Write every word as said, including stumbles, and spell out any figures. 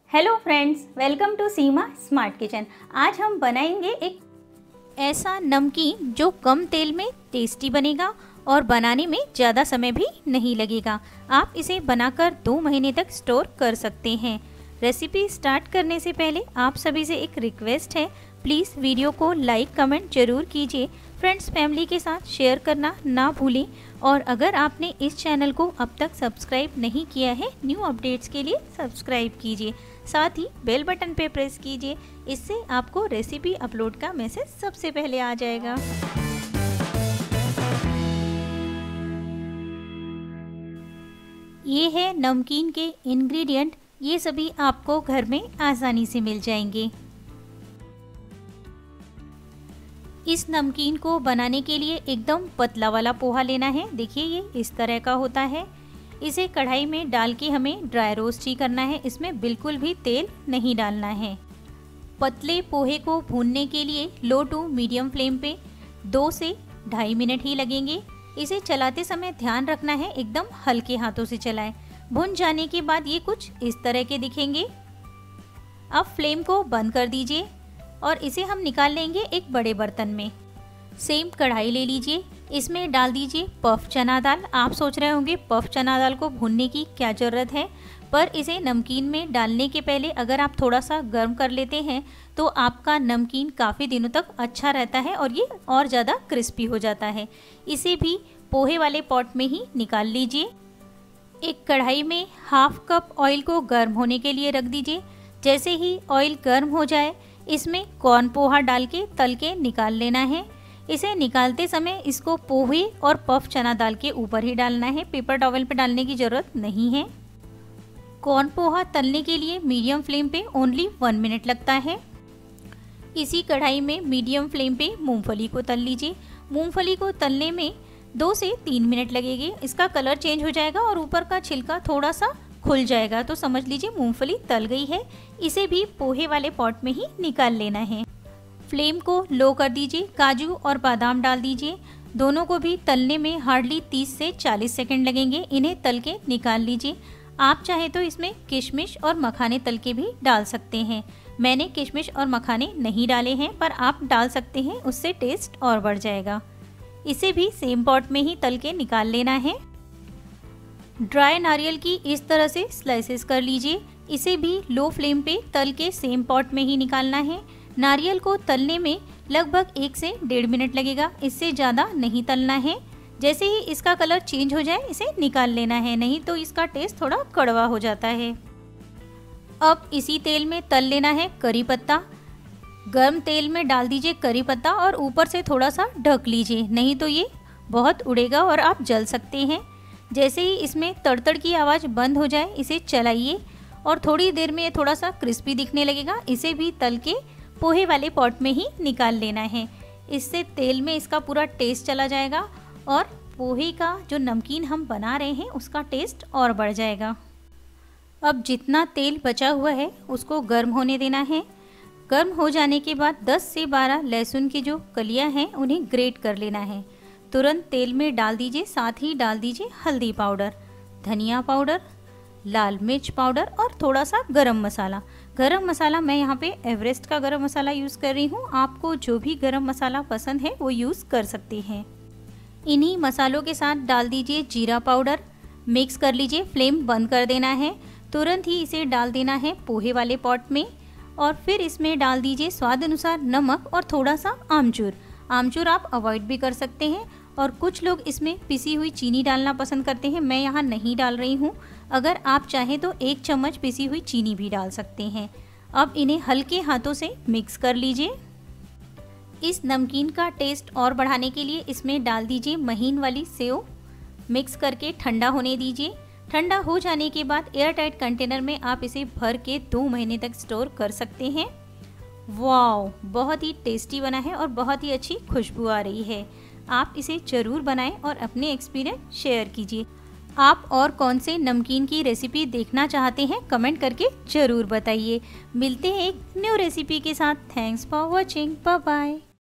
Hello friends, welcome to Seema smart kitchen. आज हम बनाएंगे एक ऐसा नमकीन जो कम तेल में टेस्टी बनेगा और बनाने में ज़्यादा समय भी नहीं लगेगा। आप इसे बनाकर दो महीने तक स्टोर कर सकते हैं। रेसिपी स्टार्ट करने से पहले आप सभी से एक रिक्वेस्ट है, प्लीज़ वीडियो को लाइक कमेंट जरूर कीजिए। फ्रेंड्स फैमिली के साथ शेयर करना ना भूलें और अगर आपने इस चैनल को अब तक सब्सक्राइब नहीं किया है, न्यू अपडेट्स के लिए सब्सक्राइब कीजिए। साथ ही बेल बटन पे प्रेस कीजिए, इससे आपको रेसिपी अपलोड का मैसेज सबसे पहले आ जाएगा। ये है नमकीन के इंग्रेडिएंट, ये सभी आपको घर में आसानी से मिल जाएंगे। इस नमकीन को बनाने के लिए एकदम पतला वाला पोहा लेना है। देखिए ये इस तरह का होता है। इसे कढ़ाई में डाल के हमें ड्राई रोस्ट ही करना है, इसमें बिल्कुल भी तेल नहीं डालना है। पतले पोहे को भूनने के लिए लो टू मीडियम फ्लेम पे दो से ढाई मिनट ही लगेंगे। इसे चलाते समय ध्यान रखना है एकदम हल्के हाथों से चलाएं। भुन जाने के बाद ये कुछ इस तरह के दिखेंगे। अब फ्लेम को बंद कर दीजिए और इसे हम निकाल लेंगे एक बड़े बर्तन में। सेम कढ़ाई ले लीजिए, इसमें डाल दीजिए पफ चना दाल। आप सोच रहे होंगे पफ चना दाल को भूनने की क्या ज़रूरत है, पर इसे नमकीन में डालने के पहले अगर आप थोड़ा सा गर्म कर लेते हैं तो आपका नमकीन काफ़ी दिनों तक अच्छा रहता है और ये और ज़्यादा क्रिस्पी हो जाता है। इसे भी पोहे वाले पॉट में ही निकाल लीजिए। एक कढ़ाई में हाफ कप ऑयल को गर्म होने के लिए रख दीजिए। जैसे ही ऑयल गर्म हो जाए, इसमें कॉर्न पोहा डाल के तल के निकाल लेना है। इसे निकालते समय इसको पोहे और पफ चना दाल के ऊपर ही डालना है, पेपर टॉवल पे डालने की ज़रूरत नहीं है। कॉर्न पोहा तलने के लिए मीडियम फ्लेम पे ओनली वन मिनट लगता है। इसी कढ़ाई में मीडियम फ्लेम पे मूंगफली को तल लीजिए। मूंगफली को तलने में दो से तीन मिनट लगेगी। इसका कलर चेंज हो जाएगा और ऊपर का छिलका थोड़ा सा खुल जाएगा, तो समझ लीजिए मूंगफली तल गई है। इसे भी पोहे वाले पॉट में ही निकाल लेना है। फ्लेम को लो कर दीजिए। काजू और बादाम डाल दीजिए। दोनों को भी तलने में हार्डली तीस से चालीस सेकंड लगेंगे। इन्हें तल के निकाल लीजिए। आप चाहे तो इसमें किशमिश और मखाने तल के भी डाल सकते हैं। मैंने किशमिश और मखाने नहीं डाले हैं, पर आप डाल सकते हैं, उससे टेस्ट और बढ़ जाएगा। इसे भी सेम पॉट में ही तल के निकाल लेना है। ड्राई नारियल की इस तरह से स्लाइसेस कर लीजिए। इसे भी लो फ्लेम पे तल के सेम पॉट में ही निकालना है। नारियल को तलने में लगभग एक से डेढ़ मिनट लगेगा, इससे ज़्यादा नहीं तलना है। जैसे ही इसका कलर चेंज हो जाए इसे निकाल लेना है, नहीं तो इसका टेस्ट थोड़ा कड़वा हो जाता है। अब इसी तेल में तल लेना है करी पत्ता। गर्म तेल में डाल दीजिए करी पत्ता और ऊपर से थोड़ा सा ढक लीजिए, नहीं तो ये बहुत उड़ेगा और आप जल सकते हैं। जैसे ही इसमें तड़तड़ की आवाज़ बंद हो जाए, इसे चलाइए और थोड़ी देर में ये थोड़ा सा क्रिस्पी दिखने लगेगा। इसे भी तल के पोहे वाले पॉट में ही निकाल लेना है। इससे तेल में इसका पूरा टेस्ट चला जाएगा और पोहे का जो नमकीन हम बना रहे हैं उसका टेस्ट और बढ़ जाएगा। अब जितना तेल बचा हुआ है उसको गर्म होने देना है। गर्म हो जाने के बाद दस से बारह लहसुन की जो कलियां हैं उन्हें ग्रेट कर लेना है। तुरंत तेल में डाल दीजिए। साथ ही डाल दीजिए हल्दी पाउडर, धनिया पाउडर, लाल मिर्च पाउडर और थोड़ा सा गरम मसाला। गरम मसाला मैं यहाँ पे एवरेस्ट का गरम मसाला यूज़ कर रही हूँ। आपको जो भी गरम मसाला पसंद है वो यूज़ कर सकते हैं। इन्हीं मसालों के साथ डाल दीजिए जीरा पाउडर। मिक्स कर लीजिए। फ्लेम बंद कर देना है। तुरंत ही इसे डाल देना है पोहे वाले पॉट में और फिर इसमें डाल दीजिए स्वाद अनुसार नमक और थोड़ा सा आमचूर। आमचूर आप अवॉइड भी कर सकते हैं और कुछ लोग इसमें पिसी हुई चीनी डालना पसंद करते हैं, मैं यहाँ नहीं डाल रही हूँ। अगर आप चाहें तो एक चम्मच पिसी हुई चीनी भी डाल सकते हैं। अब इन्हें हल्के हाथों से मिक्स कर लीजिए। इस नमकीन का टेस्ट और बढ़ाने के लिए इसमें डाल दीजिए महीन वाली सेव। मिक्स करके ठंडा होने दीजिए। ठंडा हो जाने के बाद एयर टाइट कंटेनर में आप इसे भर के दो महीने तक स्टोर कर सकते हैं। वाओ, बहुत ही टेस्टी बना है और बहुत ही अच्छी खुशबू आ रही है। आप इसे ज़रूर बनाएं और अपने एक्सपीरियंस शेयर कीजिए। आप और कौन से नमकीन की रेसिपी देखना चाहते हैं कमेंट करके ज़रूर बताइए। मिलते हैं एक न्यू रेसिपी के साथ। Thanks for watching. Bye bye.